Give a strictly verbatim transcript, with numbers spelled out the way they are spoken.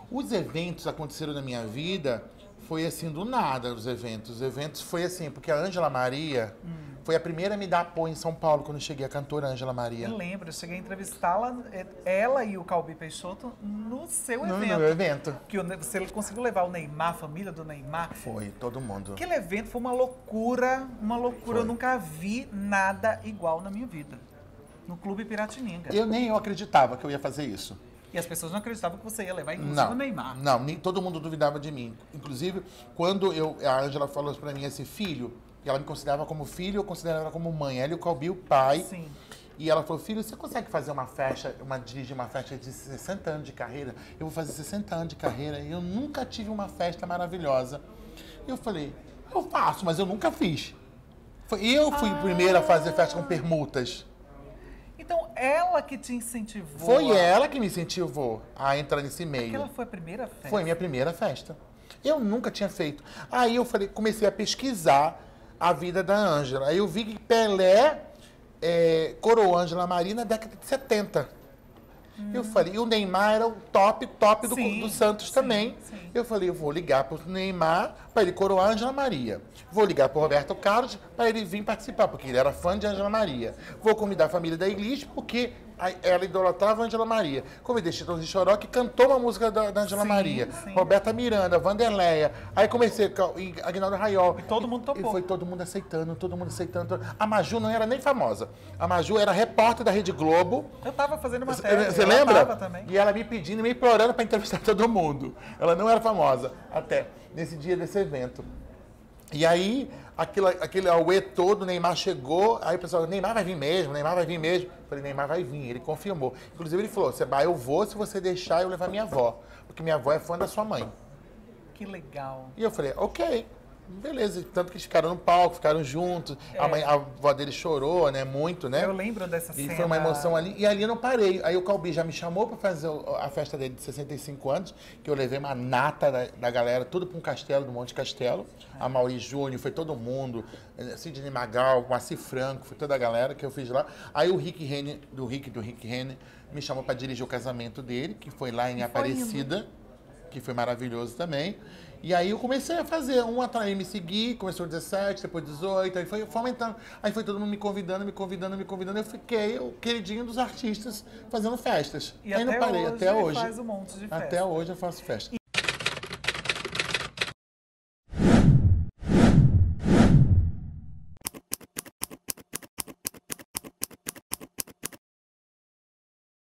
Os eventos aconteceram na minha vida, foi assim, do nada, os eventos. Os eventos foi assim, porque a Ângela Maria hum. foi a primeira a me dar apoio em São Paulo, quando eu cheguei, a cantora Ângela Maria. Eu lembro, eu cheguei a entrevistá-la, ela e o Calbi Peixoto, no seu no, evento. No meu evento. Que você conseguiu levar o Neymar, a família do Neymar. Foi, todo mundo. Aquele evento foi uma loucura, uma loucura. Foi. Eu nunca vi nada igual na minha vida. No Clube Piratininga. Eu nem eu acreditava que eu ia fazer isso. E as pessoas não acreditavam que você ia levar, inclusive, não, o Neymar. Não, nem todo mundo duvidava de mim. Inclusive, quando eu, a Ângela falou pra mim esse filho, que ela me considerava como filho, eu considerava ela como mãe. Ela e o Calbi, o pai. Sim. E ela falou, filho, você consegue fazer uma festa, uma, dirigir uma festa de sessenta anos de carreira? Eu vou fazer sessenta anos de carreira e eu nunca tive uma festa maravilhosa. Eu falei, eu faço, mas eu nunca fiz. Eu fui ah. a primeira a fazer festa com permutas. Então, ela que te incentivou. Foi a... ela que me incentivou a entrar nesse meio. Aquela foi a primeira festa? Foi minha primeira festa. Eu nunca tinha feito. Aí eu falei, comecei a pesquisar a vida da Ângela. Aí eu vi que Pelé é, coroou a Ângela Maria na década de setenta. Hum. Eu falei, e o Neymar era o top, top do, sim, do Santos sim, também. Sim. Eu falei, eu vou ligar pro Neymar para ele coroar a Ângela Maria. Vou ligar pro Roberto Carlos para ele vir participar, porque ele era fã de Ângela Maria. Vou convidar a família da Elis, porque ela idolatrava a Ângela Maria. Convidei Chitãozinho de Choró, que cantou uma música da, da Ângela Maria. Sim. Roberta Miranda, Vanderleia. Aí comecei com Aguinaldo Raiol. E todo mundo topou. E foi todo mundo aceitando, todo mundo aceitando. A Maju não era nem famosa. A Maju era repórter da Rede Globo. Eu tava fazendo matéria. Você lembra? Tava também. E ela me pedindo, me implorando para entrevistar todo mundo. Ela não era famosa, até nesse dia desse evento. E aí, aquilo, aquele auê todo, o Neymar chegou, aí o pessoal, Neymar vai vir mesmo, Neymar vai vir mesmo. Eu falei, Neymar vai vir, ele confirmou. Inclusive ele falou, Seba, eu vou se você deixar eu levar minha avó, porque minha avó é fã da sua mãe. Que legal. E eu falei, ok, beleza. Tanto que eles ficaram no palco, ficaram juntos, é. a, mãe, a avó dele chorou, né, muito, né? Eu lembro dessa e cena. E foi uma emoção ali, e ali eu não parei. Aí o Calbi já me chamou para fazer a festa dele de sessenta e cinco anos, que eu levei uma nata da, da galera, tudo para um castelo, do Monte Castelo. É. A Mauri Júnior, foi todo mundo, Sidney Magal, Moacir Franco, foi toda a galera que eu fiz lá. Aí o Rick Renner, do Rick, do Rick Renner, me chamou para dirigir o casamento dele, que foi lá em e Aparecida, que foi maravilhoso também. E aí eu comecei a fazer, um atrás me seguir, começou dezessete, depois dezoito, aí foi, foi aumentando. Aí foi todo mundo me convidando, me convidando, me convidando. Eu fiquei o queridinho dos artistas fazendo festas. E aí até não parei, hoje até hoje. faz um monte de festa. Até hoje eu faço festa.